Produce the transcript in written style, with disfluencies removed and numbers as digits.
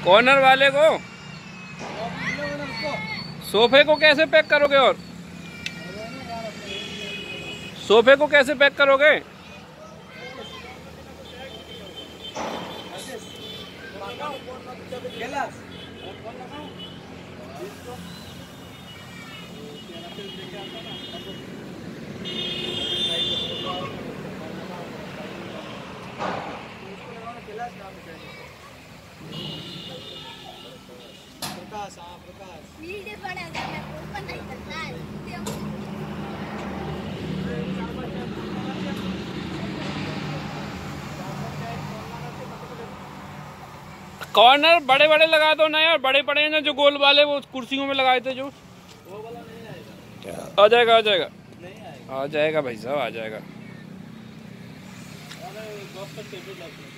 Corner वाले को सोफे को कैसे पैक करोगे? और सोफे को कैसे पैक करोगे? कॉर्नर बड़े बड़े लगा दो ना यार, बड़े बड़े ना जो गोल वाले वो कुर्सियों में लगाए थे जो। वो वाला नहीं आएगा। आ जाएगा, आ जाएगा, आ जाएगा भाई साहब, आ जाएगा।